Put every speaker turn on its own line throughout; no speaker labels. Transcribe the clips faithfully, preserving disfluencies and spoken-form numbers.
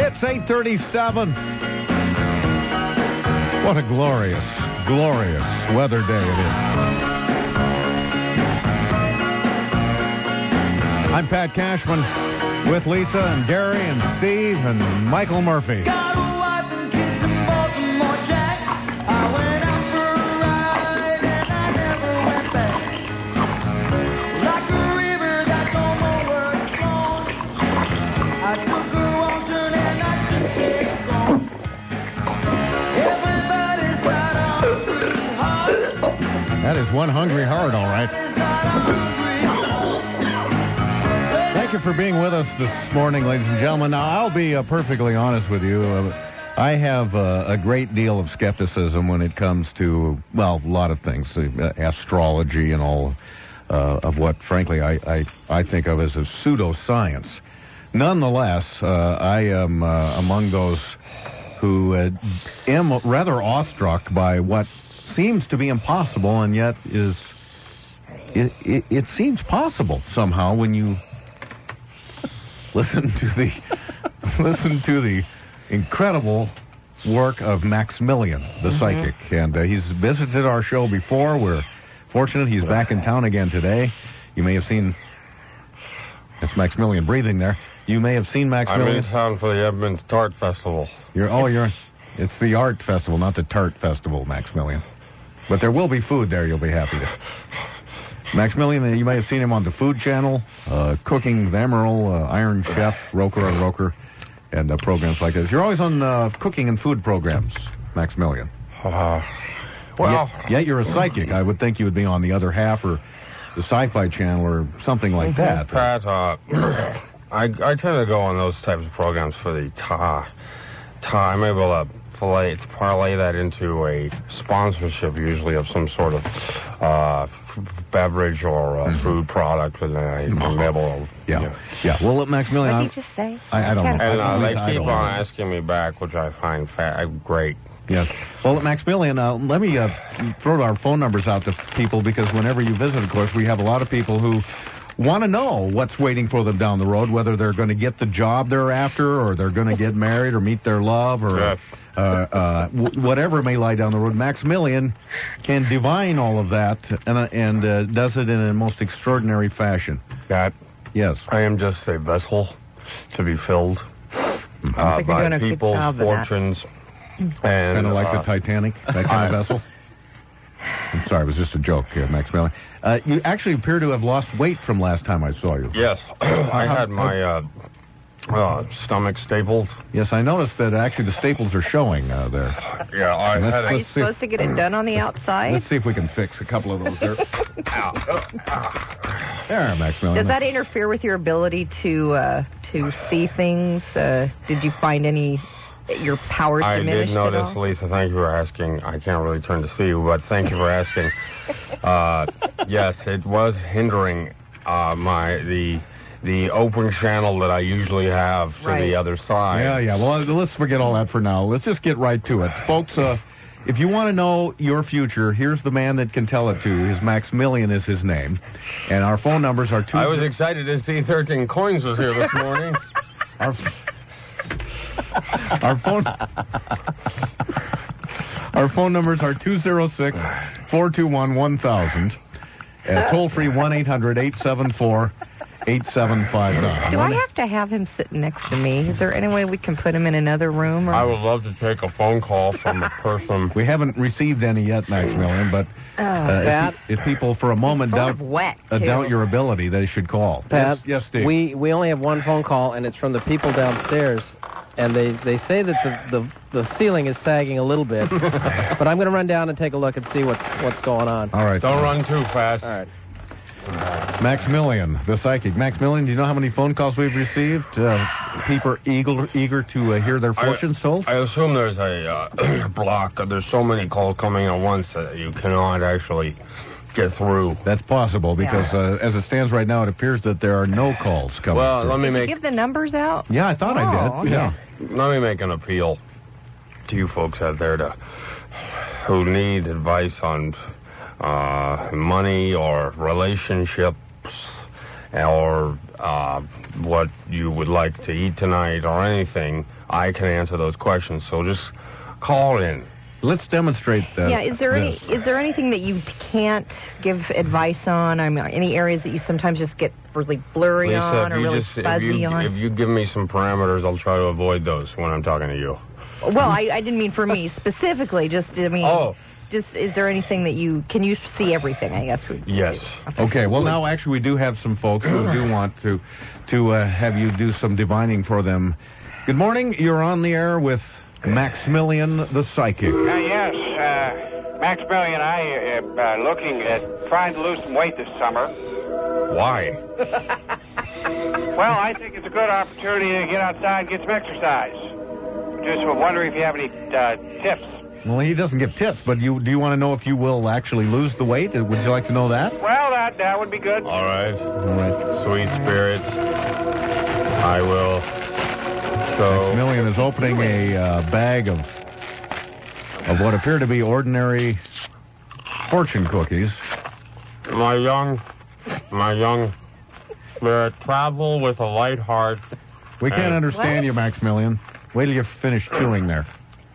It's eight thirty-seven. What a glorious, glorious weather day it is. I'm Pat Cashman with Lisa and Gary and Steve and Michael Murphy.
Got a wife and kids in Baltimore, Jack. I went out for a ride and I never went back. Like a river that don't know where it's gone. I took a wrong turn and I just kept going. Everybody's got a hungry heart.
That is one hungry heart, all right.
Everybody's got a hungry heart.
Thank you for being with us this morning, ladies and gentlemen. Now, I'll be uh, perfectly honest with you. Uh, I have uh, a great deal of skepticism when it comes to, well, a lot of things, uh, astrology and all uh, of what, frankly, I, I, I think of as a pseudoscience. Nonetheless, uh, I am uh, among those who uh, am rather awestruck by what seems to be impossible and yet is, it, it, it seems possible somehow when you listen to the listen to the incredible work of Maxmillion, the mm-hmm. psychic. And uh, he's visited our show before. We're fortunate he's back in town again today. You may have seen... That's Maxmillion breathing there. You may have seen Maxmillion.
I'm in town for the Edmonds Tart Festival.
You're Oh, you're... It's the art festival, not the tart festival, Maxmillion. But there will be food there, you'll be happy to... Maxmillion, you may have seen him on the Food Channel, uh, Cooking with Emerald, uh, Iron Chef, Roker and Roker, and uh, programs like this. You're always on uh, cooking and food programs, Maxmillion.
Uh, well...
Yet, yet you're a psychic. I would think you would be on the other half or the Sci-Fi Channel or something like
mm-hmm.
that.
Pat, uh, I, I tend to go on those types of programs for the ta... ta I'm able to fillet, to parlay that into a sponsorship, usually, of some sort of... Uh, beverage or uh, mm-hmm. food product, and I'm mm-hmm. able to...
Yeah,
you know.
yeah. Well, Maxmillion...
What did you just say?
I, I don't know.
And uh, they
I
keep on asking me back, which I find fa- great.
Yes. Well, Maxmillion, uh, let me uh, throw our phone numbers out to people, because whenever you visit, of course, we have a lot of people who want to know what's waiting for them down the road, whether they're going to get the job they're after, or they're going to get married, or meet their love, or...
Yes.
Uh, uh, w- whatever may lie down the road. Maxmillion can divine all of that and, uh, and uh, does it in a most extraordinary fashion.
That
yes,
I am just a vessel to be filled mm-hmm. uh,
like
by people, fortunes, and
kind of like
uh,
the Titanic, that kind of vessel. I'm sorry, it was just a joke, uh, Maxmillion. Uh, you actually appear to have lost weight from last time I saw you.
Yes, I had my. Uh, Uh, stomach stapled.
Yes, I noticed that actually the staples are showing uh, there.
Yeah, I
let's,
had
Are you supposed to get it done on the outside?
Let's see if we can fix a couple of those there. There, Maxmillion.
Does that interfere with your ability to uh, to see things? Uh, did you find any your powers
I
diminished
did notice,
at all?
Lisa. Thank you for asking. I can't really turn to see you, but thank you for asking. uh, yes, it was hindering uh, my the. the open channel that I usually have to
right.
the other side.
Yeah, yeah. Well, let's forget all that for now. Let's just get right to it. Folks, uh, if you want to know your future, here's the man that can tell it to you. His Maxmillion is his name. And our phone numbers are two...
I was excited to see thirteen Coins was here this morning.
our, our phone... Our phone numbers are two oh six, four two one, one thousand. Uh, toll-free one eight hundred, eight seven four, eight seven five nine.
Do I have to have him sitting next to me? Is there any way we can put him in another room? Or?
I would love to take a phone call from a person.
We haven't received any yet, Maxmillion, but
oh,
uh, if, if people for a moment
sort
doubt,
of wet,
uh,
too.
doubt your ability, they should call.
Pat,
yes, yes, Steve.
We, we only have one phone call, and it's from the people downstairs. And they, they say that the, the, the ceiling is sagging a little bit. But I'm going to run down and take a look and see what's what's going on.
All right.
Don't run too fast.
All right.
Maxmillion, the psychic. Maxmillion, do you know how many phone calls we've received? Uh, people are eager, eager to uh, hear their fortunes told?
I assume there's a uh, block. There's so many calls coming at once that you cannot actually get through.
That's possible because
yeah.
uh, as it stands right now, it appears that there are no calls coming
Well,
through.
let me
Did
make...
you give the numbers out?
Yeah, I thought
oh,
I did.
Okay.
Yeah.
Let me make an appeal to you folks out there to who need advice on uh, money or relationships or uh, what you would like to eat tonight or anything. I can answer those questions. So just call in.
Let's demonstrate that.
Yeah, is there
this.
any is there anything that you can't give advice on? I mean, any areas that you sometimes just get really blurry
Lisa,
on
if
or
you
really
just,
fuzzy
if you,
on?
If you give me some parameters, I'll try to avoid those when I'm talking to you.
Well, I, I didn't mean for me specifically. Just I mean,
Oh.
just is there anything that you can you see everything? I guess. We,
Yes.
Okay, well, now actually we do have some folks who do want to to uh, have you do some divining for them. Good morning. You're on the air with Maxmillion, the psychic.
Uh, yes, uh, Maxmillion, I am uh, looking at trying to lose some weight this summer.
Why?
Well, I think it's a good opportunity to get outside and get some exercise. Just wondering if you have any uh, tips.
Well, he doesn't give tips, but you do you want to know if you will actually lose the weight? Would you like to know that?
Well, that that would be good.
All right.
All right.
Sweet spirits. I will. So,
Maxmillion is opening a uh, bag of of what appear to be ordinary fortune cookies.
my young, my young spirit, travel with a light heart.
We can't
Uh,
understand you, Maxmillion. Wait till you finish chewing there.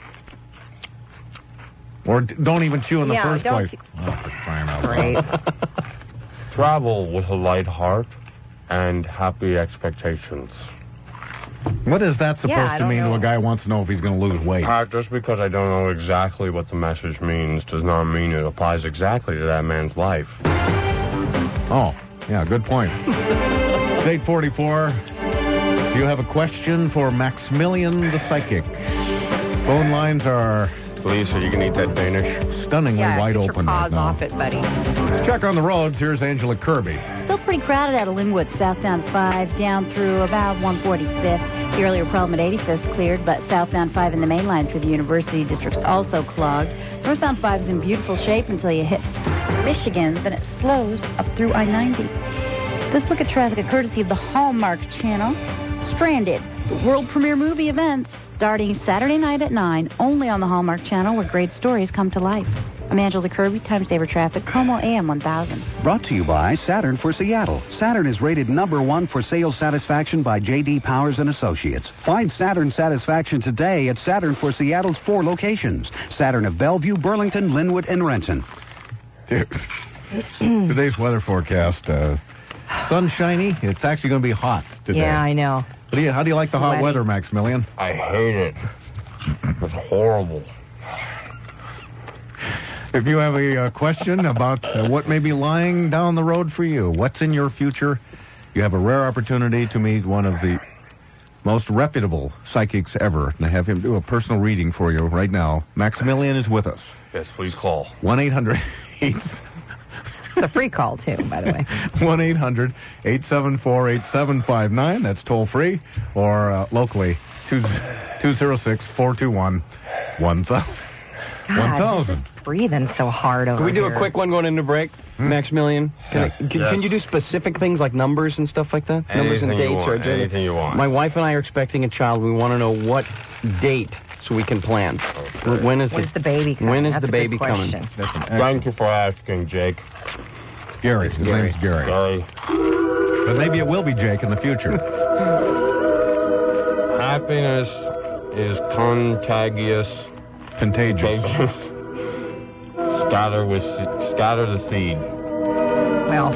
Or d- don't even chew in the
Yeah,
first
don't
place.
chew-
Oh, for crying out
Great.
loud.
Travel with a light heart and happy expectations.
What is that supposed
Yeah, I
to
don't
mean to
know.
a guy who wants to know if he's going to lose weight?
Pat, just because I don't know exactly what the message means does not mean it applies exactly to that man's life.
Oh, yeah, good point. It's eight forty-four. Do you have a question for Maxmillion the Psychic? Phone lines are
Lisa, you can eat that Danish.
stunningly
Yeah,
wide
get
open
your
right
paws
now.
off it, buddy.
Let's check on the roads. Here's Angela Kirby.
Still pretty crowded out of Linwood, southbound five, down through about one forty-fifth. The earlier problem at eighty-fifth is cleared, but southbound five in the main line through the University District's also clogged. Northbound five is in beautiful shape until you hit Michigan, then it slows up through I ninety. This look at traffic, a courtesy of the Hallmark Channel. Stranded, the world premiere movie events starting Saturday night at nine, only on the Hallmark Channel, where great stories come to life. I'm Angela Kirby, Time Saver Traffic, KOMO A M one thousand.
Brought to you by Saturn for Seattle. Saturn is rated number one for sales satisfaction by J D Powers and Associates. Find Saturn satisfaction today at Saturn for Seattle's four locations. Saturn of Bellevue, Burlington, Linwood, and Renton.
Today's weather forecast, uh, sunshiny. It's actually going to be hot today.
Yeah, I know.
What do you, how do you like the hot
Sweaty.
weather, Maxmillion?
I hate it. It's horrible.
If you have a uh, question about uh, what may be lying down the road for you, what's in your future, you have a rare opportunity to meet one of the most reputable psychics ever, and have him do a personal reading for you right now. Maxmillion is with us.
Yes, please call.
one eight hundred eight
It's a free call, too, by the way.
one eight hundred eight seven four eight seven five nine. That's toll free. Or uh, locally, two zero six four two one one thousand.
God, he's just breathing so hard over
Can we do
here.
a quick one going into break, Maxmillion? Can, I, can,
Yes.
can you do specific things like numbers and stuff like that? numbers and
Anything you
dates
want,
or
anything you want.
My wife and I are expecting a child. We want to know what date so we can plan.
Okay.
When is
When's
the,
the baby coming?
When is
That's
the
a
baby
good
coming?
question.
Thank you for asking, Jake.
Gary. His
Gary.
name's Gary.
Gary.
But maybe it will be Jake in the future.
Happiness is contagious.
Contagious.
Scatter with scatter the seed.
Well,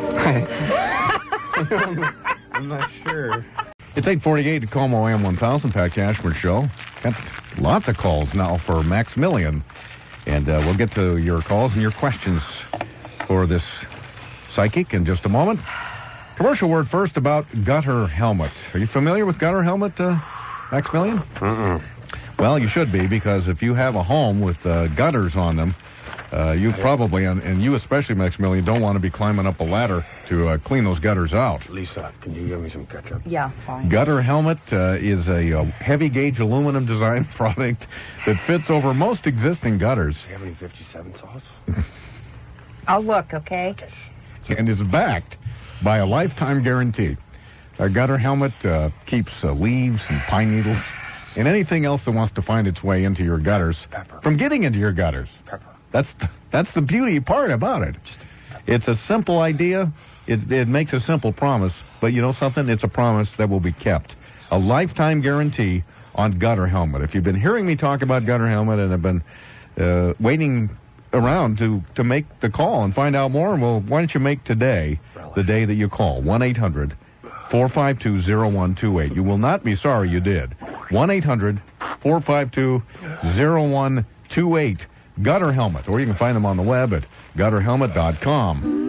I'm not sure.
It's eight forty-eight at KOMO A M one thousand, Pat Cashman Show. Got lots of calls now for Maxmillion. And uh, we'll get to your calls and your questions for this psychic in just a moment. Commercial word first about gutter helmet. Are you familiar with gutter helmet, uh, Maxmillion?
Mm-mm.
Well, you should be, because if you have a home with uh, gutters on them, uh, you probably, and, and you especially, Maxmillion, don't want to be climbing up a ladder to uh, clean those gutters out.
Lisa, can you give me some ketchup?
yeah, fine.
Gutter helmet uh, is a, uh heavy-gauge aluminum design product that fits over most existing gutters
Do you have any fifty-seven sauce?
I'll look, okay?
and is backed by a lifetime guarantee. A gutter helmet uh, keeps uh, leaves and pine needles and anything else that wants to find its way into your gutters
Pepper.
from getting into your gutters.
Pepper.
That's the, that's the beauty part about it. It's a simple idea. It, it makes a simple promise, but you know something? It's a promise that will be kept. A lifetime guarantee on Gutter Helmet. If you've been hearing me talk about Gutter Helmet and have been uh, waiting around to, to make the call and find out more, well, why don't you make today the day that you call? one eight hundred four five two oh one two eight. You will not be sorry you did. one eight hundred four five two oh one two eight. Gutter Helmet. Or you can find them on the web at gutter helmet dot com.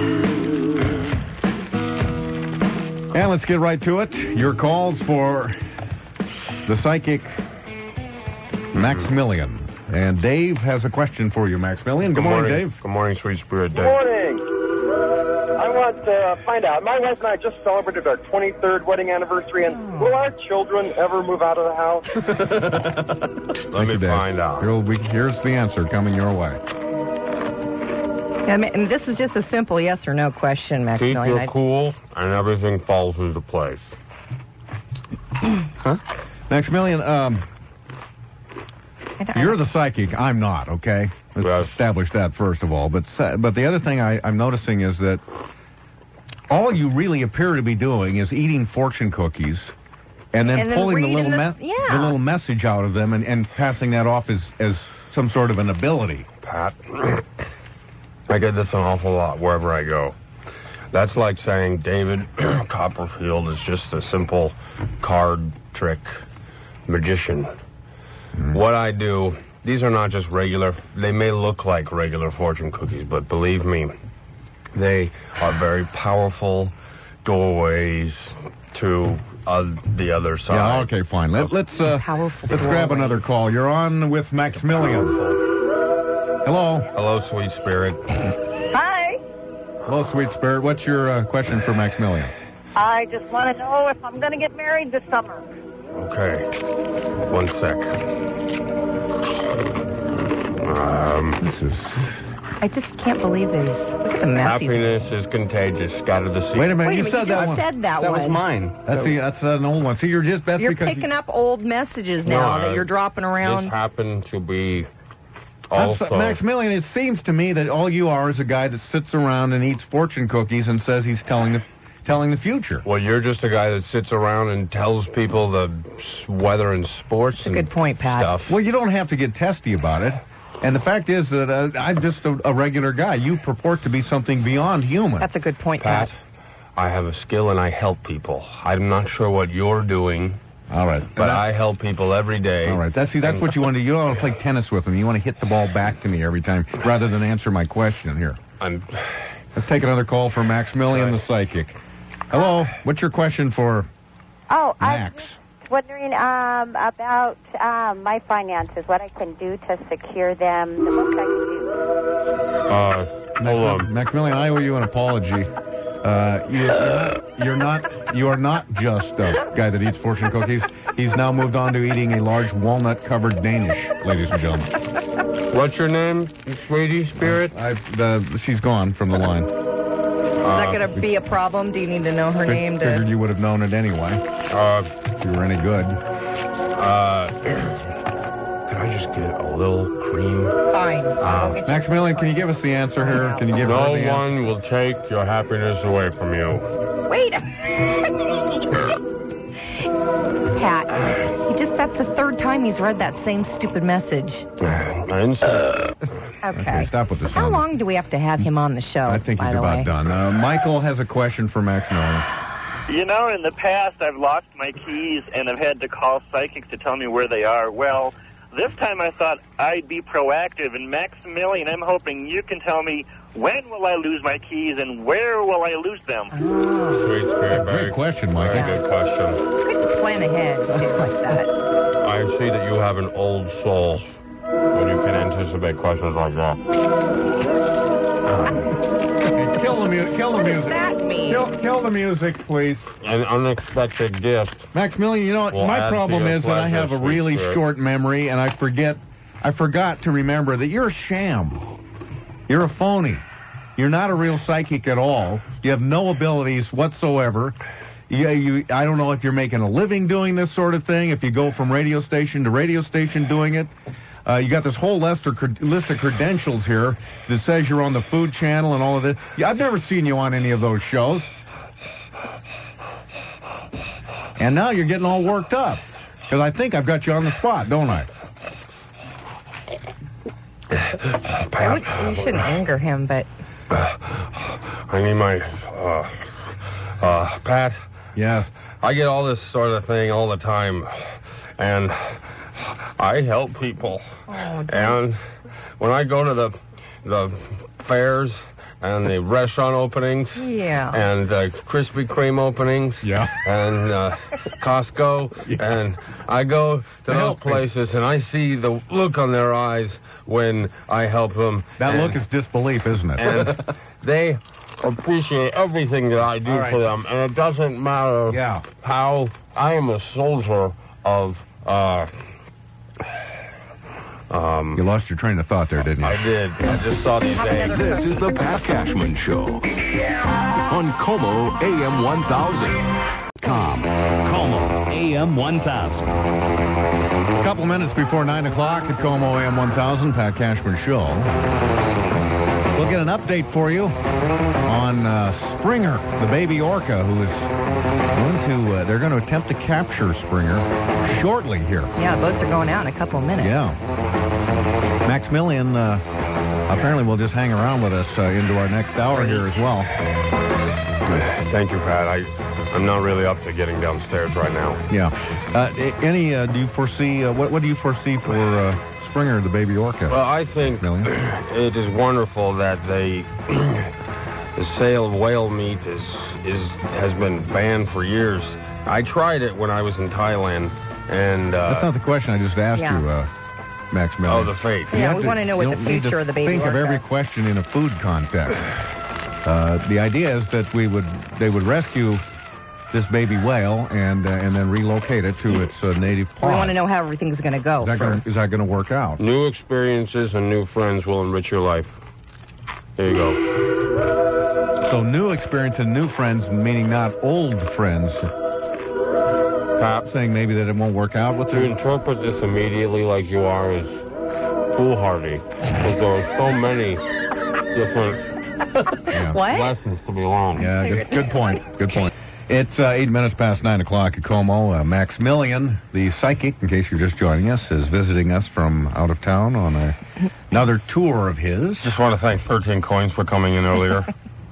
And let's get right to it. Your calls for the psychic Maxmillion. And Dave has a question for you, Maxmillion. Good, Good morning, morning, Dave.
Good morning, sweet spirit, Dave.
Good morning. I want to find out. My wife and I just celebrated our twenty-third wedding anniversary, and will our children ever move out of the house?
Let me find out.
Here we, here's the answer coming your way.
I mean, and this is just a simple yes or no question, Maxmillion.
Keep your
I-
cool, and everything falls into place.
Huh? Maxmillion, um, you're the psychic. I'm not, okay? Let's
Yes.
establish that first of all. But se- but the other thing I, I'm noticing is that all you really appear to be doing is eating fortune cookies and then
And then
pulling the
reading
little
the-
me-
yeah.
the little message out of them and, and passing that off as, as some sort of an ability.
Pat, I get this an awful lot wherever I go. That's like saying David Copperfield is just a simple card trick magician. Mm. What I do, these are not just regular, they may look like regular fortune cookies, but believe me, they are very powerful doorways to uh, the other side.
Yeah, okay, fine. Let, let's uh,
Powerful
let's grab
doorways.
another call. You're on with Maxmillion. Hello.
Hello, sweet spirit.
Hi.
Hello, sweet spirit. What's your uh, question for Maxmillion?
I just want to know if I'm going to get married this summer.
Okay. One sec. Um,
This is...
I just can't believe this. Look at the mess he's-
happiness is contagious. Scatter the seed.
Wait a minute,
Wait a
you
minute,
said
you
that
just
one.
said that,
That
one.
was mine.
That's the, that's an old one. See, you're just that's
You're
because
picking
you,
up old messages now
No,
that
I-
you're dropping around.
This happened to be
I'm
also...
so- Maxmillion, it seems to me that all you are is a guy that sits around and eats fortune cookies and says he's telling the telling the future.
Well, you're just a guy that sits around and tells people the s- weather and sports
That's a
and
good point, Pat.
stuff.
Well, you don't have to get testy about it. And the fact is that uh, I'm just a, a regular guy. You purport to be something beyond human.
That's a good point,
Pat,
Pat.
I have a skill and I help people. I'm not sure what you're doing,
All right.
but
That-
I help people every day.
All right. That's see. That's what you want to do. You don't want to play tennis with me. You want to hit the ball back to me every time, rather than answer my question. Here,
I'm...
let's take another call for Maxmillion, the psychic. Hello. What's your question for
Oh, I
Max?
was wondering um, about um, my finances, what I can do to secure them, the most I can do.
Uh, hold on.
Maxmillion, I owe you an apology. Uh, you, you're, not, you're not. You are not just a guy that eats fortune cookies. He's now moved on to eating a large walnut-covered Danish, ladies and gentlemen.
What's your name, sweetie spirit?
I, the, she's gone from the line.
Is that going to be a problem? Do you need to know her
Fig-
name?
Figured
To...
you would have known it anyway.
Uh,
If you were any good.
uh, can I just get a little cream?
Fine. I'll
Uh,
get you-
Maxmillion, can you give us the answer here? Can you give
No
her the answer?
one will take your happiness away from you.
Wait a Pat, he just, that's the third time he's read that same stupid message.
And so-
Okay.
Okay, stop with this.
How long do we have to have him on the show?
I think
by
he's
the
about
way?
done. Uh, Michael has a question for Maxmillion.
You know, in the past, I've lost my keys and I've had to call psychics to tell me where they are. Well, this time I thought I'd be proactive. And Maxmillion, I'm hoping you can tell me when will I lose my keys and where will I lose them?
Sweet spirit,
Great
very,
question,
very
Michael.
good question.
Good to plan ahead like that.
I see that you have an old soul when you can anticipate questions like that.
Okay, kill the music. Kill the
What does
music.
that mean?
Kill, kill the music, please.
An unexpected gift.
Maxmillion, you know,
Will
my
add to
problem
your
is that I
pleasure,
have a
sweet
really
spirit.
short memory, and I forget. I forgot to remember that you're a sham. You're a phony. You're not a real psychic at all. You have no abilities whatsoever. You, you, I don't know if you're making a living doing this sort of thing, if you go from radio station to radio station doing it. Uh, you got this whole list of, cred- list of credentials here that says you're on the Food Channel and all of this. Yeah, I've never seen you on any of those shows. And now you're getting all worked up. Because I think I've got you on the spot, don't I?
I would, you shouldn't anger him, but...
I need my... Uh, uh, Pat?
Yeah?
I get all this sort of thing all the time, and I help people.
Oh,
and when I go to the the fairs and the restaurant openings,
yeah,
and uh, Krispy Kreme openings,
yeah,
and uh, Costco, yeah. and I go to those places and I see the look on their eyes when I help them.
That
and,
look is disbelief, isn't it?
And they appreciate everything that I do right. for them, and it doesn't matter
yeah.
how I am a soldier of. Uh, um,
you lost your train of thought there, didn't you?
I did. I just saw these eggs.
This is the Pat Cashman Show on KOMO A M one thousand. Com.
KOMO A M one thousand.
A couple of minutes before nine o'clock at KOMO A M one thousand, Pat Cashman Show. We'll get an update for you on uh, Springer, the baby orca, who is going to, uh, they're going to attempt to capture Springer shortly here.
Yeah, boats are going out in a couple of minutes.
Yeah. Maxmillion uh, apparently will just hang around with us uh, into our next hour here as well.
Thank you, Pat. I, I'm not really up to getting downstairs right now.
Yeah. Uh, any, uh, do you foresee, uh, what, what do you foresee for uh, Springer, the baby orca?
Well, I think it is wonderful that they, the sale of whale meat is, is has been banned for years. I tried it when I was in Thailand, and... Uh,
That's not the question I just asked yeah. you, uh, Maxmillion.
Oh, the fate.
Yeah, we want to know what the future of the baby
think
orca.
Think of every question in a food context. Uh, the idea is that we would, they would rescue this baby whale and uh, and then relocate it to its uh, native pond.
We want to know how everything's going to go.
Is that gonna, is that going to work out?
New experiences and new friends will enrich your life. There you go.
So new experience and new friends, meaning not old friends.
Pat,
saying maybe that it won't work out with
you.
To
interpret this immediately like you are is foolhardy. Because there are so many different
yeah.
what?
lessons to be learned.
Yeah, good, good point. Good point. It's uh, eight minutes past nine o'clock at KOMO. Uh, Maxmillion, the psychic, in case you're just joining us, is visiting us from out of town on a, another tour of his.
Just want to thank thirteen Coins for coming in earlier.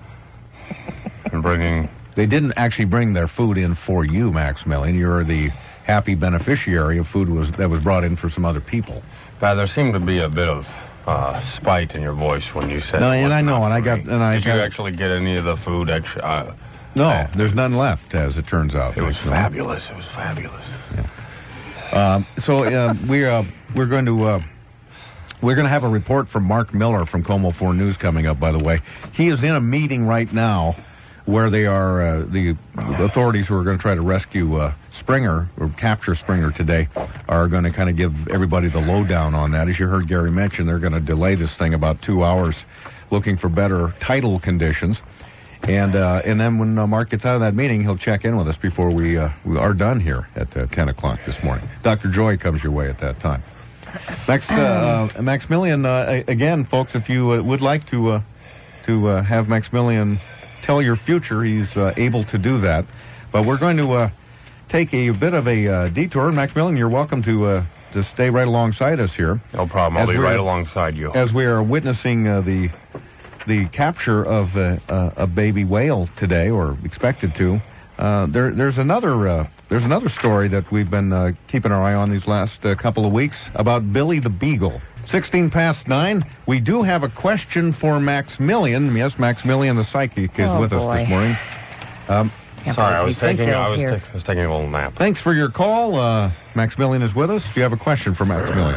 and bringing...
They didn't actually bring their food in for you, Maxmillion. You're the happy beneficiary of food was that was brought in for some other people.
Pat, there seemed to be a bit of uh, spite in your voice when you said...
No, and I know, and I got... and I
Did
got,
you actually get any of the food extra... Uh,
No, uh, there's none left, as it turns out.
It was fabulous. It was fabulous.
Yeah. Um, so uh, we uh, we're going to uh, we're going to have a report from Mark Miller from KOMO four News coming up. By the way, he is in a meeting right now where they are uh, the authorities who are going to try to rescue uh, Springer or capture Springer today are going to kind of give everybody the lowdown on that. As you heard Gary mention, they're going to delay this thing about two hours, looking for better tidal conditions. And uh, and then when uh, Mark gets out of that meeting, he'll check in with us before we, uh, we are done here at uh, ten o'clock this morning. Doctor Joy comes your way at that time. Max, uh, uh, Maxmillion, uh, again, folks, if you uh, would like to uh, to uh, have Maxmillion tell your future, he's uh, able to do that. But we're going to uh, take a bit of a uh, detour. Maxmillion, you're welcome to uh, to stay right alongside us here.
No problem. I'll be right alongside you.
As we are witnessing uh, the... the capture of uh, uh, a baby whale today, or expected to. Uh, there, there's another uh, there's another story that we've been uh, keeping our eye on these last uh, couple of weeks about Billy the Beagle. sixteen past nine. We do have a question for Maxmillion. Yes, Maxmillion the psychic is
oh,
with
boy.
us this morning. Um,
Sorry, I was taking I was, ta- I was taking a little nap.
Thanks for your call. Uh, Maxmillion is with us. Do you have a question for Maxmillion?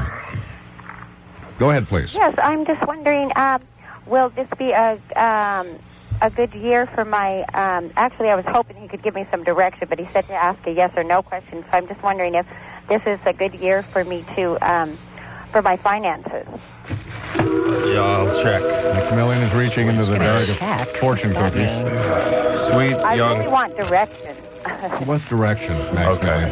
Go ahead, please.
Yes, I'm just wondering. Uh, Will this be a um, a good year for my... Um, actually, I was hoping he could give me some direction, but he said to ask a yes or no question. So I'm just wondering if this is a good year for me to... Um, for my finances.
Yeah, I'll check.
Maxmillion is reaching into the bag of fortune cookies. Sweet,
I
young...
I really want direction.
What's direction, Maxmillion?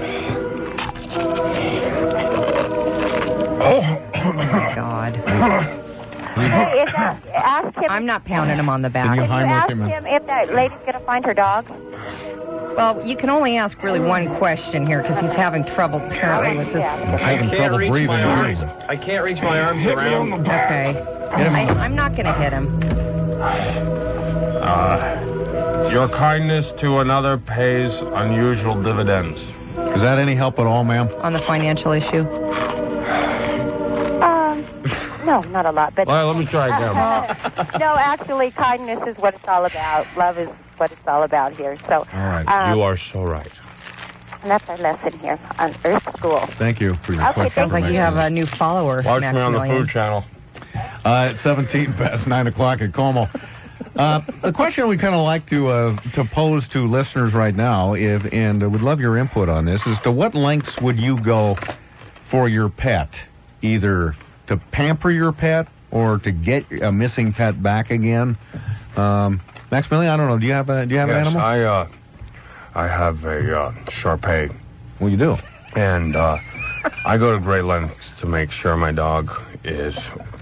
Okay. Oh,
oh my God.
Hey, is that, ask him.
I'm not pounding him on the back.
Can you
Can you ask
him,
him if that lady's going to find her dog?
Well, you can only ask really one question here because he's having trouble apparently with this.
Having trouble breathing, too.
I can't reach my arms around.
Okay. I, I'm not going to hit him.
Uh, your kindness to another pays unusual dividends.
Is that any help at all, ma'am?
On the financial issue?
Um, no, not a lot, but...
Well, let me try again.
No, actually, kindness is what it's all about. Love is what it's all about here. So,
All right,
um,
you are so right.
and that's our lesson here on Earth School.
Thank you for your
Okay,
question.
thank
Sounds like you have a new follower,
Watch me on the
Maxmillion.
Food Channel.
Uh, it's seventeen past nine o'clock at KOMO. Uh, the question we kind of like to uh, to pose to listeners right now, if, and uh, would love your input on this, is to what lengths would you go for your pet, either to pamper your pet or to get a missing pet back again? Um, Maxmillion, I don't know. Do you have a do you have
yes,
an animal?
I uh, I have a uh, Shar-Pei.
Well, you do.
And uh, I go to great lengths to make sure my dog is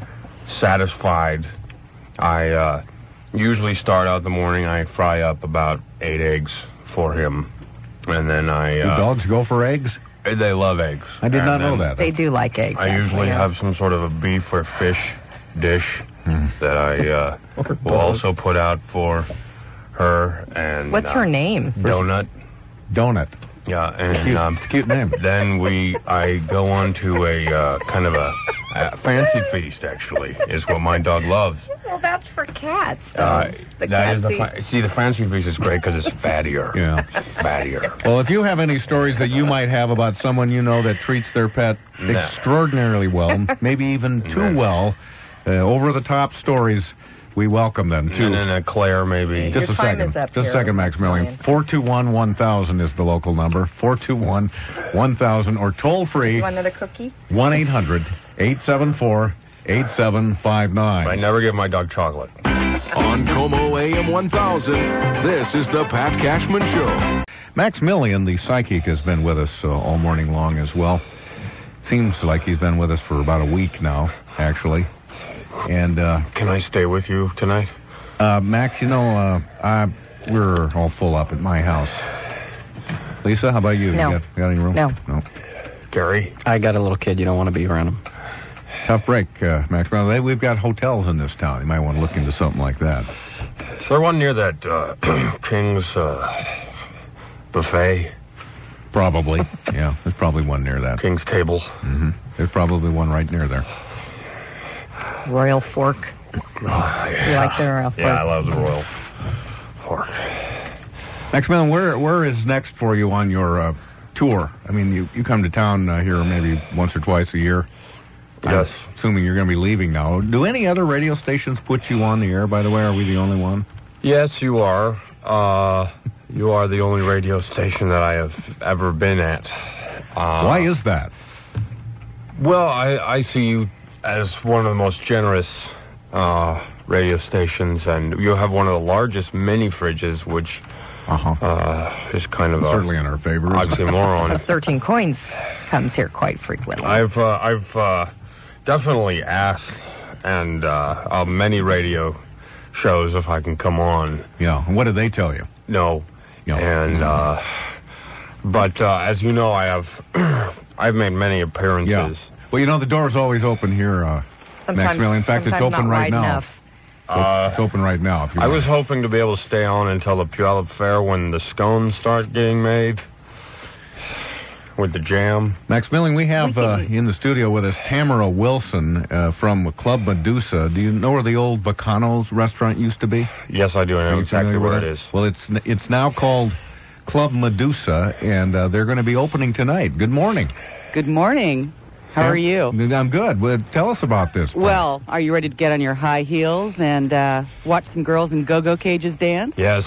satisfied. I uh, usually start out the morning, I fry up about eight eggs for him. And then I...
Do
Uh,
dogs go for eggs?
They love eggs.
I did
And
not know
then
that.
They do like eggs.
I usually
actually, yeah.
have some sort of a beef or fish dish
Hmm.
that I uh, will also put out for her. And
What's
uh,
her name?
Donut.
Donut.
Yeah, and
Cute.
um,
It's a cute name.
Then we, I go on to a uh, kind of a, a fancy feast. Actually, is what my dog loves.
Well, that's for cats. though.
Uh,
the
that is the
cats
fa- see the fancy feast is great because it's fattier.
Yeah.
Fattier.
Well, if you have any stories that you might have about someone you know that treats their pet
No.
extraordinarily well, maybe even too
No.
well, uh, over-the-top stories, we welcome them, too.
And then a Claire maybe.
Just
Your
a
time
second.
is up
Just a
here,
second, Maxmillion.
Maxmillion.
four two one, one thousand is the local number. four two one, one thousand or toll free
You want another cookie?
one eight hundred, eight seven four, eight seven five nine.
I never give my dog chocolate.
On KOMO A M one thousand, this is the Pat Cashman Show.
Maxmillion, the psychic, has been with us uh, all morning long as well. Seems like he's been with us for about a week now, actually. And uh,
Can I stay with you tonight?
uh, Max, you know, uh, I, we're all full up at my house. Lisa, how about you?
No.
You got, got any room?
No.
No.
Gary?
I got a little kid. You don't want to be around him.
Tough break, uh, Max. Well, they- we've got hotels in this town. You might want to look into something like that.
Is there one near that uh, King's uh, buffet?
Probably. Yeah, there's probably one near that.
King's table?
Mm-hmm. There's probably one right near there.
Royal Fork.
Oh, yeah.
You like the Royal Fork?
Yeah, I love the Royal Fork.
Maxmillion, where where is next for you on your uh, tour? I mean, you, you come to town uh, here maybe once or twice a year.
Yes.
I'm assuming you're going to be leaving now. Do any other radio stations put you on the air, by the way? Are we the only one?
Yes, you are. Uh, you are the only radio station that I have ever been at. Uh,
Why is that?
Well, I, I see you as one of the most generous uh, radio stations, and you have one of the largest mini fridges, which
Uh-huh.
uh, is kind of a
Certainly in our favor. isn't it?
oxymoron.
Because thirteen Coins comes here quite frequently.
I've uh, I've uh, definitely asked, and uh, uh, many radio shows if I can come on.
Yeah. And what did they tell you?
No,
Yeah.
and uh, but uh, as you know, I have I've made many appearances.
Yeah. Well, you know, the door's always open here, uh,
Sometimes-
Maxmillion. In fact, it's
sometimes
open
not
right
wide
now.
enough.
Uh,
It's open right now. If you
I
want.
was hoping to be able to stay on until the Puyallup Fair when the scones start getting made with the jam.
Maxmillion, we have
We
uh,
can-
in the studio with us Tamara Wilson uh, from Club Medusa. Do you know where the old Bacano's restaurant used to be?
Yes, I do. I know
Are you
exactly
familiar
where
with
it is.
Well, it's it's now called Club Medusa, and uh, they're going to be opening tonight. Good morning.
Good morning. How are you?
I'm good. Well, tell us about this. place.
Well, are you ready to get on your high heels and uh, watch some girls in go-go cages dance?
Yes.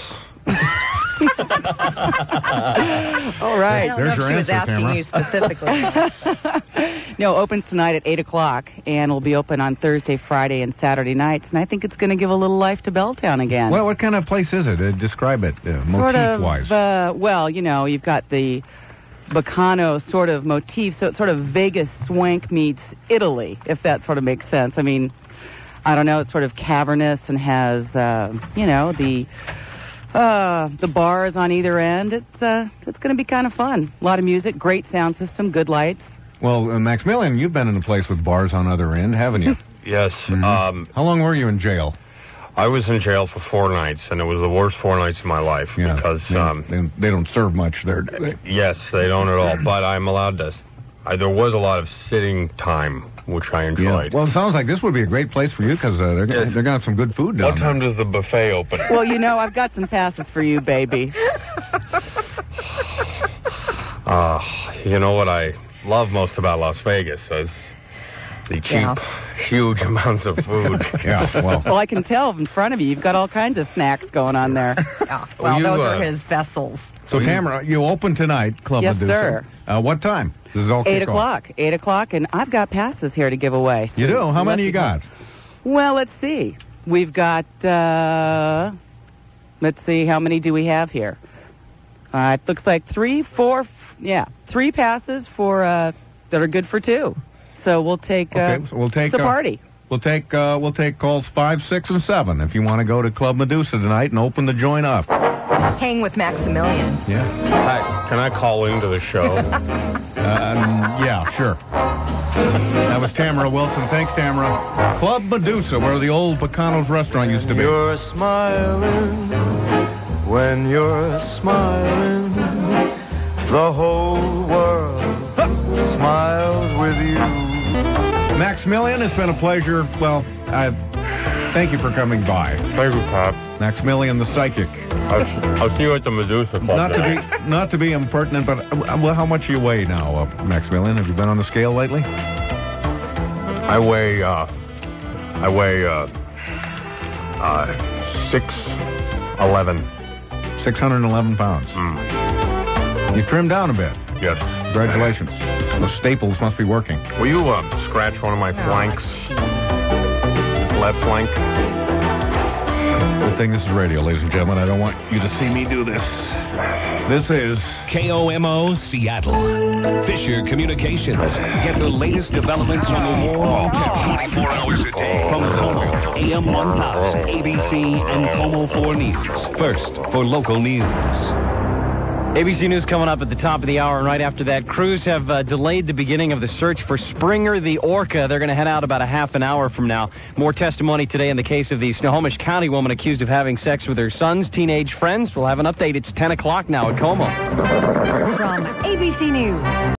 All right.
I don't
There's
know
your
if she was
answer,
asking
Tamara.
you specifically.
No, opens tonight at eight o'clock, and will be open on Thursday, Friday, and Saturday nights. And I think it's going to give a little life to Belltown again.
Well, what kind of place is it? Uh, describe it uh,
sort of,
motif-wise.
uh, well, you know, you've got the Bacano sort of motif, so it's sort of Vegas swank meets Italy, if that sort of makes sense. I mean, I don't know, it's sort of cavernous and has, uh, you know, the Uh, the bars on either end. It's uh, it's going to be kind of fun. A lot of music, great sound system, good lights.
Well, uh, Maxmillion, you've been in a place with bars on other end, haven't you?
Yes.
Mm-hmm.
Um,
How long were you in jail?
I was in jail for four nights, and it was the worst four nights of my life
Yeah,
because
they,
um,
they, they don't serve much there, do they?
yes, they don't at all. But I'm allowed to. I, there was a lot of sitting time, which I enjoyed.
Well, it sounds like this would be a great place for you because uh, they're,
Yes.
they're going to have some good food down
What time does the buffet open?
Well, you know, I've got some passes for you, baby.
Uh, you know what I love most about Las Vegas is the cheap,
Yeah.
huge amounts of food.
Yeah, well.
Well, I can tell in front of you, you've got all kinds of snacks going on there.
Yeah. Well,
you,
those
uh,
are his vessels.
So, Tamara, you open tonight, Club
Yes,
Medusa.
sir.
Uh, what time? Does it all
Eight
kick off?
o'clock. Eight o'clock, and I've got passes here to give away. So
You do? How many
lucky
you got?
ones. Well, let's see. We've got, uh, let's see, how many do we have here? Uh, it looks like three, four, f- yeah, three passes for, uh, that are good for two. So we'll take, uh,
Okay, so we'll take
it's a
uh,
party.
We'll take uh, we'll take calls five, six, and seven if you want to go to Club Medusa tonight and open the joint up.
Hang with Maximillion.
Yeah.
Hi, can I call into the show?
Uh, yeah, sure. That was Tamara Wilson. Thanks, Tamara. Club Medusa, where the old Pecano's restaurant used to be.
You're smiling when you're smiling. The whole world smiles with you.
Maxmillion, it's been a pleasure. Well, I thank you for coming by.
Thank you, Pop.
Maxmillion, the psychic.
I'll, I'll see you at the Medusa Club.
Not to
tonight.
be not to be impertinent, but uh, well, how much you weigh now, uh, Maxmillion? Have you been on the scale lately?
I weigh, uh, I weigh, uh, uh, six, eleven.
six hundred eleven pounds.
Mm.
You trimmed down a bit.
Yes.
Congratulations. Those staples must be working.
Will you, uh, scratch one of my flanks? Left flank?
Good thing this is radio, ladies and gentlemen. I don't want you to see me do this. This is
K O M O Seattle. Fisher Communications. Get the latest developments on the war on terror twenty-four hours a day. From KOMO, A M one thousand, A B C, and KOMO four News. First, for local news.
A B C News coming up at the top of the hour, and right after that, crews have uh, delayed the beginning of the search for Springer the orca. They're going to head out about a half an hour from now. More testimony today in the case of the Snohomish County woman accused of having sex with her son's teenage friends. We'll have an update. It's ten o'clock now at KOMO.
From A B C News.